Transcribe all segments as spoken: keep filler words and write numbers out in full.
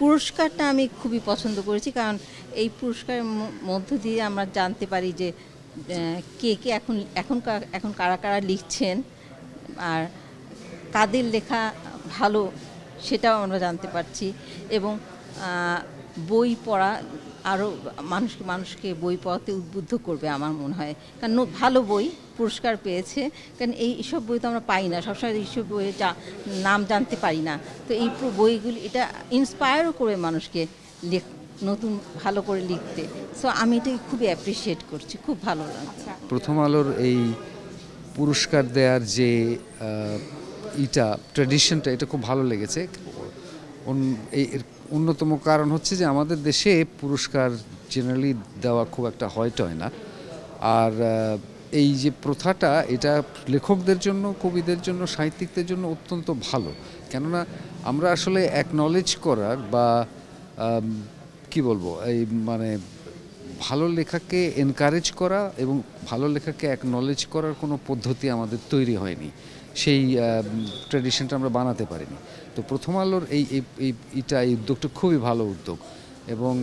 পুরস্কারটা আমি খুবই পছন্দ করেছি, কারণ এই পুরস্কারের মধ্য দিয়ে আমরা জানতে পারি যে কে কে এখন এখন এখন কারা কারা লিখছেন, আর কাদের লেখা ভালো সেটাও আমরা জানতে পারছি। এবং বই পড়া আরও মানুষকে মানুষকে বই পড়াতে উদ্বুদ্ধ করবে আমার মনে হয়, কারণ ভালো বই পুরস্কার পেয়েছে, কারণ এই সব বই তো আমরা পাই না সবসময়, এইসব বইয়ের নাম জানতে পারি না। তো এই বইগুলি এটা ইন্সপায়ারও করবে মানুষকে লেখ নতুন ভালো করে লিখতে। সো আমি এটাকে খুবই অ্যাপ্রিসিয়েট করছি, খুব ভালো লাগছে। প্রথম আলোর এই পুরস্কার দেওয়ার যে ইটা ট্র্যাডিশনটা, এটা খুব ভালো লেগেছে। এই অন্যতম কারণ হচ্ছে যে আমাদের দেশে পুরস্কার জেনারেলি দেওয়া খুব একটা হয়তো হয় না, আর এই যে প্রথাটা এটা লেখকদের জন্য, কবিদের জন্য, সাহিত্যিকদের জন্য অত্যন্ত ভালো। কেননা আমরা আসলে অ্যাকনলেজ করার বা কি বলবো এই মানে ভালো লেখাকে এনকারেজ করা এবং ভালো লেখাকে অ্যাকনলেজ করার কোনো পদ্ধতি আমাদের তৈরি হয়নি, সেই ট্র্যাডিশনটা আমরা বানাতে পারিনি। তো প্রথম আলোর এই এইটা এই উদ্যোগটা খুবই ভালো উদ্যোগ, এবং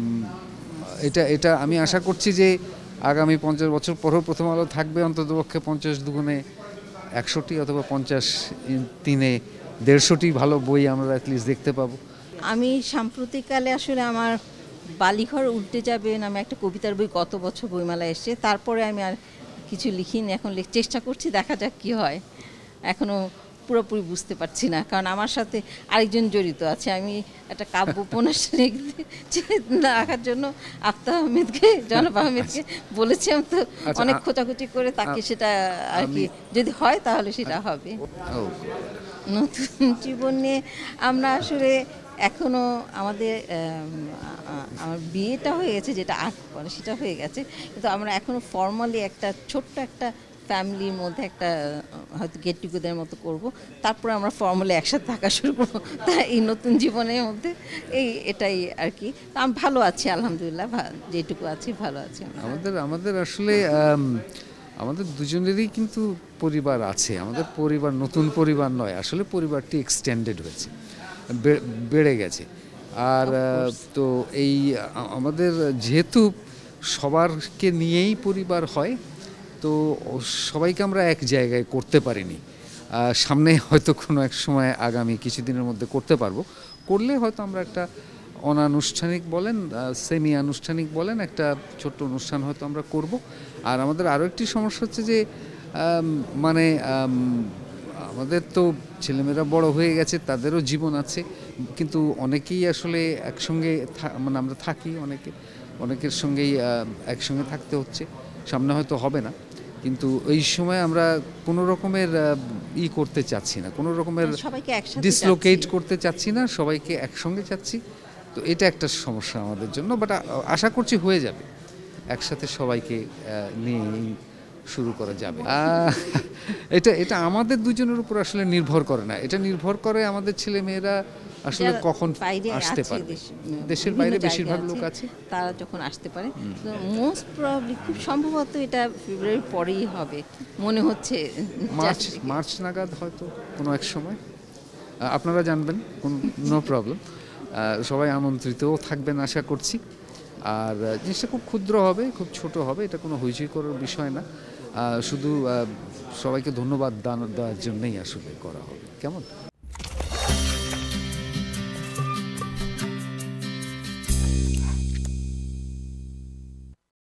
এটা এটা আমি আশা করছি যে আগামী পঞ্চাশ বছর পরেও প্রথম আলো থাকবে, অন্ততপক্ষে পঞ্চাশ দুগুণে একশোটি অথবা পঞ্চাশ তিনে দেড়শোটি ভালো বই আমরা অ্যাটলিস্ট দেখতে পাবো। আমি সাম্প্রতিককালে আসলে আমার বালিঘর উল্টে যাবে নামে একটা কবিতার বই গত বছর বইমেলায় এসছে, তারপরে আমি আর কিছু লিখিনি, এখন চেষ্টা করছি, দেখা যাক কী হয়। এখনও পুরোপুরি বুঝতে পারছি না, কারণ আমার সাথে আরেকজন জড়িত আছে। আমি একটা কাব্য উপন্যাস রাখার জন্য আফতাব আহমেদকে, জনাব আহমেদকে বলেছিলাম, তো অনেক খোঁচাখুচি করে তাকে সেটা আর কি যদি হয় তাহলে সেটা হবে। নতুন জীবন নিয়ে আমরা আসলে এখনও আমাদের আমার বিয়েটা হয়ে গেছে, যেটা আট পরে সেটা হয়ে গেছে, কিন্তু আমরা এখনও ফর্মালি একটা ছোট্ট একটা ফ্যামিলির মধ্যে একটা হয়তো গেট টুগেদার মতো করব, তারপরে আমরা ফর্মালি একসাথে থাকা শুরু করবো। তা এই নতুন জীবনের মধ্যে এই এটাই আর কি। আমি ভালো আছি আলহামদুলিল্লাহ, যেটুকু আছি ভালো আছি। আমাদের আমাদের আসলে আমাদের দুজনেরই কিন্তু পরিবার আছে, আমাদের পরিবার নতুন পরিবার নয়, আসলে পরিবারটি এক্সটেন্ডেড হয়েছে, বেড়ে গেছে। আর তো এই আমাদের যেহেতু সবারকে নিয়েই পরিবার হয়, তো সবাইকে আমরা এক জায়গায় করতে পারিনি। সামনে হয়তো কোনো এক সময় আগামী কিছুদিনের মধ্যে করতে পারবো, করলে হয়তো আমরা একটা অনানুষ্ঠানিক বলেন, সেমি আনুষ্ঠানিক বলেন, একটা ছোট্ট অনুষ্ঠান হয়তো আমরা করব। আর আমাদের আরও একটি সমস্যা হচ্ছে যে মানে আমাদের তো ছেলেমেয়েরা বড় হয়ে গেছে, তাদেরও জীবন আছে, কিন্তু অনেকেই আসলে একসঙ্গে মানে আমরা থাকি, অনেকে অনেকের সঙ্গেই একসঙ্গে থাকতে হচ্ছে। সামনে হয়তো হবে না, কিন্তু ওই সময় আমরা কোনো রকমের ই করতে চাচ্ছি না, কোনো রকমের ডিসলোকেট করতে চাচ্ছি না, সবাইকে একসঙ্গে চাচ্ছি। তো এটা একটা সমস্যা আমাদের জন্য, বাট আশা করছি হয়ে যাবে, একসাথে সবাইকে নিয়ে শুরু করা যাবে। এটা এটা আমাদের দুজনের উপর আসলে নির্ভর করে না, এটা নির্ভর করে আমাদের ছেলে মেয়েরা আসলে কখন আসতে পারে। দেশের বাইরে বেশিরভাগ লোক আছে, তারা যখন আসতে পারে, মোস্ট প্রবাবলি খুব সম্ভবত এটা ফেব্রুয়ারির পরেই হবে মনে হচ্ছে, মার্চ মার্চ নাগাদ হয়তো কোনো এক সময়। আপনারা জানবেন, নো প্রবলেম, সবাই আমন্ত্রিতও থাকবেন আশা করছি। আর জিনিসটা খুব ক্ষুদ্র হবে, খুব ছোট হবে, এটা কোনো হইচই করার বিষয় না, শুধু সবাইকে ধন্যবাদ দেওয়ার জন্যই আসলে করা হবে। কেমন?